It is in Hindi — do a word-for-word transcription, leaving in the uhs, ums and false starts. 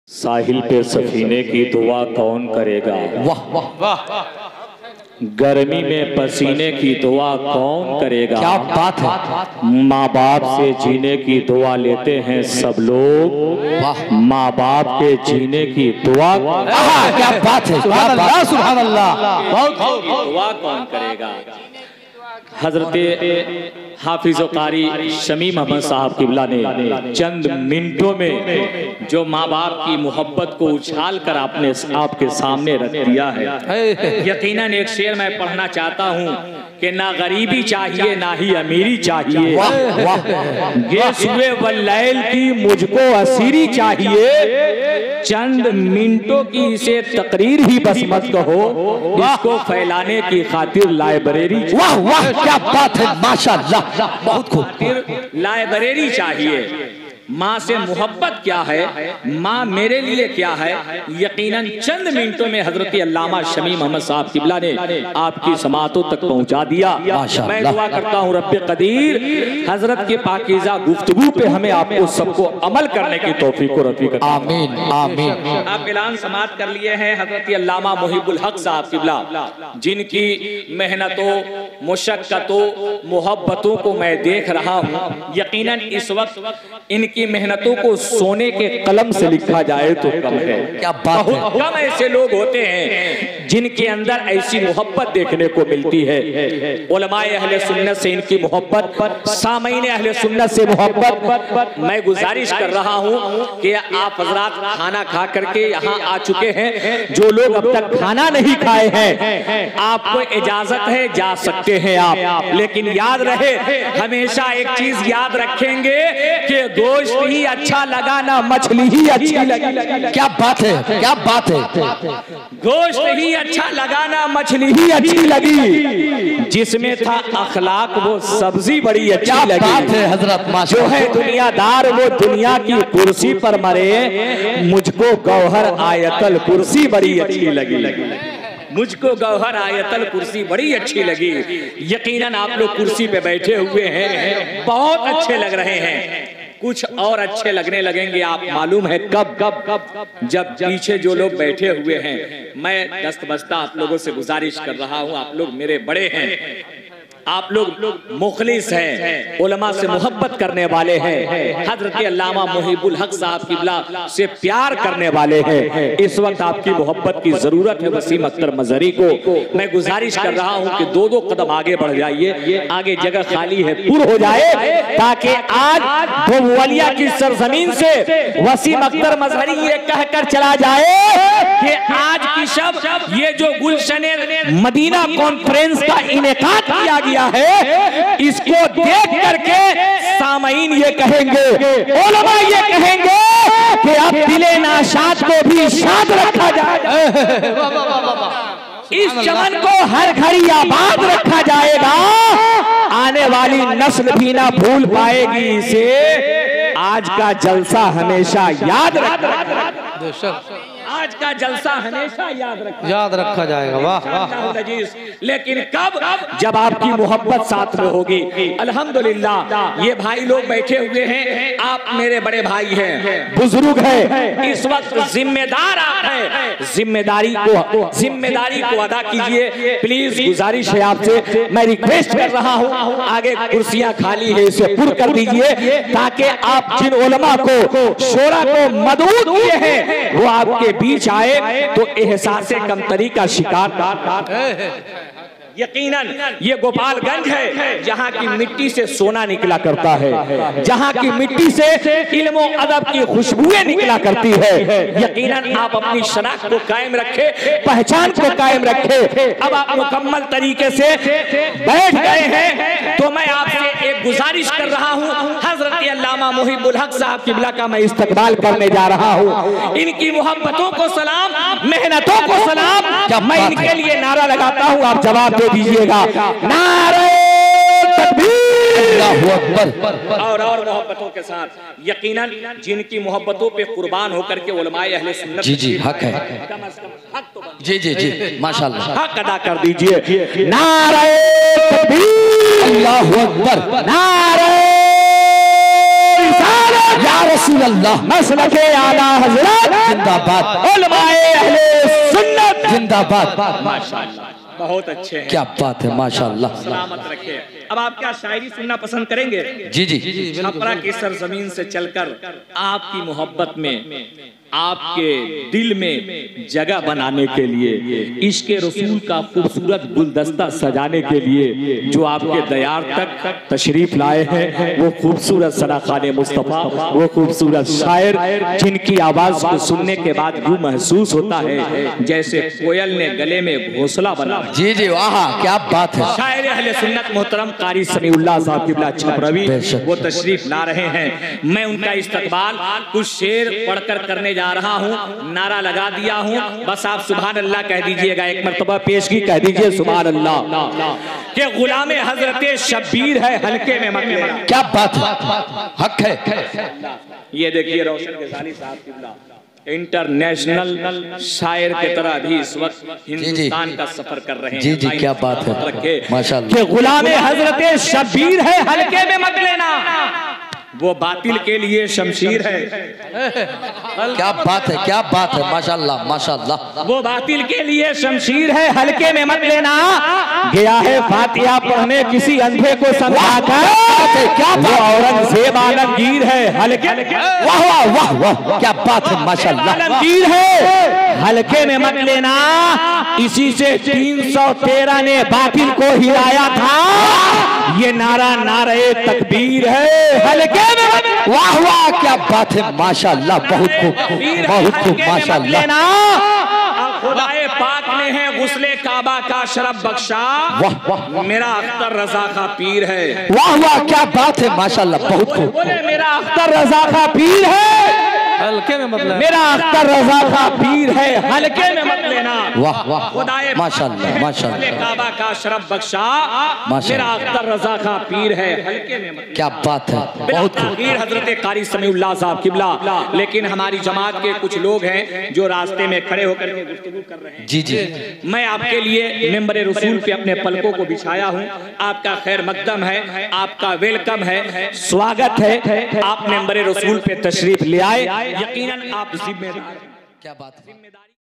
साहिल पे सफीने की दुआ कौन करेगा। वाह वाह वाह। गर्मी में पसीने की दुआ कौन करेगा। क्या बात है। माँ बाप से जीने की दुआ लेते हैं सब लोग। माँ बाप के जीने की दुआ क्या बात है। सुभान अल्लाह सुभान अल्लाह। दुआ कौन करेगा। हजरत हाफिज कारी शमीम अहमद साहब किबला ने चंद मिनटों में जो माँ बाप की मोहब्बत को उछाल कर आपने आपके सामने रख दिया है। यकीनन एक शेर मैं पढ़ना चाहता हूँ कि ना गरीबी चाहिए ना ही अमीरी चाहिए। ये सुबह वल्लैल की मुझको असीरी चाहिए। चंद मिनटों की इसे तकरीर ही बस मत कहो, इसको फैलाने की खातिर लाइब्रेरी। वाह वाह क्या बात है माशाअल्लाह। बहुत खूब। लाइब्रेरी चाहिए। माँ से मोहब्बत क्या है, माँ मेरे लिए क्या है, यकीनन चंद मिनटों में हजरत अल्लामा शमीम अहमद साहब किबला ने आपकी समातों तक पहुंचा दिया। मैं दुआ करता हूँ रब्बे कदीर हजरत के पाकीज़ा गुफ्तगू पे हमें आपको सबको अमल करने की तौफीक को रफीक अता। आमीन आमीन। आप ऐलान समात कर लिए हैं हजरत अल्लामा मुहिबुल हक साहब किबला, जिनकी मेहनतों मुशक्कतों मोहब्बतों को मैं देख रहा हूँ। यकीनन इस वक्त इनकी की मेहनतों को सोने के कलम से लिखा जाए तो कम है। क्या बात है। बहुत कम ऐसे लोग होते हैं जिनके अंदर ऐसी मोहब्बत देखने को मिलती है। उलमाए अहले सुन्नत से इनकी मोहब्बत, सामईन अहले सुन्नत से मोहब्बत। मैं गुजारिश कर रहा हूं कि आप हजरात खाना खा करके यहाँ आ चुके हैं। जो लोग अब तक खाना नहीं खाए हैं आपको इजाजत है, जा सकते हैं आप, लेकिन याद रहे हमेशा एक चीज याद रखेंगे कि गोश्त ही अच्छा लगा ना मछली ही अच्छी लगी। क्या बात है क्या बात है। गोश्त ही अच्छा लगा ना मछली ही अच्छी लगी। जिसमें था अखलाक वो सब्जी बड़ी अच्छी लगी। क्या बात है हजरत। जो है दुनियादार वो दुनिया की कुर्सी पर मरे, मुझको गौहर आयतल कुर्सी बड़ी अच्छी लगी। मुझको गौहर आयतल कुर्सी बड़ी अच्छी लगी। यकीनन आप लोग कुर्सी पे बैठे हुए हैं, बहुत अच्छे लग रहे हैं। कुछ और अच्छे लगने लगेंगे आप मालूम है कब कब कब जब पीछे जो लोग बैठे हुए हैं। मैं दस्तबस्ता आप लोगों से गुजारिश कर रहा हूं, आप लोग मेरे बड़े हैं, आप लोग मुखलिस हैं, उलमा से मोहब्बत करने वाले हैं, हजरत अल्लामा मुहिबुल हक साहब किबला से प्यार करने वाले हैं। इस वक्त आपकी मोहब्बत की जरूरत है वसीम अख्तर मजहरी को। मैं गुजारिश कर रहा हूं कि दो दो कदम आगे बढ़ जाइए, आगे जगह खाली है पूर्ण हो जाए, ताकि आज वलिया की सरजमीन से वसीम अख्तर मजहरी ये कहकर चला जाए कि आज की शब ये जो गुलशन मदीना कॉन्फ्रेंस का इनेकाद किया गया है, इसको देख करके सामईन ये कहेंगे, उलमा ये कहेंगे कि अब दिले नाशाद को भी शाद रखा जाए। इस चमन को हर घड़ी आबाद रखा जाएगा। आने वाली नस्ल भी ना भूल पाएगी इसे। आज का जलसा हमेशा याद रखना। आज का जलसा हमेशा याद रखा याद रखा जाएगा। वाह वाह। लेकिन कब, जब आपकी मोहब्बत साथ में होगी। अल्हम्दुलिल्लाह ये भाई लोग बैठे हुए हैं, आप मेरे बड़े भाई हैं, बुजुर्ग हैं, इस वक्त जिम्मेदार आप हैं। जिम्मेदारी को जिम्मेदारी को अदा कीजिए प्लीज। गुजारिश है आपसे, मैं रिक्वेस्ट कर रहा हूँ, आगे कुर्सियां खाली है इसे पूर्ण कर दीजिए, ताकि आप जिन उलमा को शोरा को मदऊद किए हैं वो आपके बीच आए तो एहसासे कमतरी का शिकार। यकीनन ये गोपालगंज है जहाँ की मिट्टी से सोना निकला करता है, जहाँ की मिट्टी से इल्म और अदब की खुशबुएं निकला करती है। यकीनन आप अपनी शनाख्त को कायम रखे, पहचान को कायम रखे। अब आप मुकम्मल तरीके से बैठ गए हैं तो मैं आपसे एक गुजारिश कर रहा हूँ, हजरत अल्लामा मुहिबुल हक साहब किबला का मैं इस्तकबाल करने जा रहा हूँ। इनकी मोहब्बतों को सलाम, मेहनतों को सलाम। मैं इनके लिए नारा लगाता हूँ, आप जवाब दे दीजिएगा। नारे तकबीर। और और मोहब्बतों के साथ यकीनन जिनकी मोहब्बतों पे कुर्बान होकर के उलमाए अहले सुन्नत जी जी हक है, हक तो जी जी जी माशाअल्लाह हक अदा कर दीजिए। नारे तकबीर, अल्लाहु अकबर, नारे रिसालत। या रसूल अल्लाह, मसलके आला हजरत जिंदाबाद, उलमाए अहले सुन्नत जिंदाबाद। माशाअल्लाह, बहुत अच्छे हैं, क्या बात है, माशाअल्लाह। सलामत रखे। अब आप क्या शायरी सुनना पसंद करेंगे? जी जी, छपरा की सरजमीन से चलकर आपकी मोहब्बत में, आपके दिल में जगह बनाने के लिए, इश्क रसूल का खूबसूरत गुलदस्ता सजाने के लिए जो आपके दयार तक तशरीफ लाए हैं, वो खूबसूरत सनाखाने मुस्तफा, वो खूबसूरत शायर जिनकी आवाज को सुनने के बाद यूं महसूस होता है जैसे कोयल ने गले में घोंसला बना। जी जी, वाह, क्या बात है। शायर अहले सुन्नत मोहतरम कारी समीउल्लाह साहब किबला छपरवी वो तशरीफ ला रहे हैं। मैं उनका इस्तकबाल कुछ शेर पढ़कर करने जा रहा हूँ, नारा लगा दिया हूँ, बस आप सुभान अल्लाह कह दीजिएगा। एक मर्तबा पेश की कह दीजिए सुभान अल्लाह के गुलामे हजरते शब्बीर है, हल्के में मत लेना। क्या बात है, हक है। ये देखिए रोशन गजाली साहब किबला इंटरनेशनल शायर की तरह भी इस वक्त हिंदुस्तान का सफर कर रहे हैं। जी जी, क्या बात है, माशाअल्लाह। गुलामे हजरते शब्बीर है, हल्के में मत लेना, वो बातिल के लिए शमशीर है। क्या बात है, क्या बात है, माशाअल्लाह माशाअल्लाह। वो बातिल के लिए शमशीर है, हल्के में मत लेना। गया है फातिहा पढ़ने किसी अंधे को समझाकर, क्या औरंगजेब आलमगीर है, हल्के। वाह वाह वाह वाह, क्या बात है, माशाअल्लाह। आलमगीर है, हल्के में मत लेना। इसी से तीन सौ तेरह ने बातिल को हिलाया था। ये नारा नारे तकबीर है, हल्के में। वाह वाह, क्या बात है, माशाअल्लाह। बहुत खूब, बहुत खूब, माशाअल्लाह। खुदाए पाक ने है गुस्ले काबा का शरफ बख्शा। वाह वाह, मेरा अख्तर रजा का पीर है। वाह वाह, क्या बात है, माशाअल्लाह। बहुत खूब। बोले मेरा अख्तर रजा का पीर है, हल्के में मत लेना। मेरा अख्तर रजा का पीर है, हल्के में मत लेना। वाह वाह, खुदाए माशाअल्लाह माशाअल्लाह। काबा का शरफ बख्शा, मेरा अख्तर रजा का पीर है, हल्के में मत। क्या बात है, बहुत खूब। हजरत कारी समीउल्लाह साहब किबला। लेकिन हमारी जमात के कुछ लोग हैं जो रास्ते में खड़े होकर के गुफ्तगू कर रहे हैं। जी जी, मैं आपके लिए मिंबर रसूल पे अपने पलकों को बिछाया हूँ। आपका खैर मकदम है, आपका वेलकम है, स्वागत है। आप मिंबर रसूल पे तशरीफ ले आए, यकीनन आप जिम्मेदार। क्या बात है।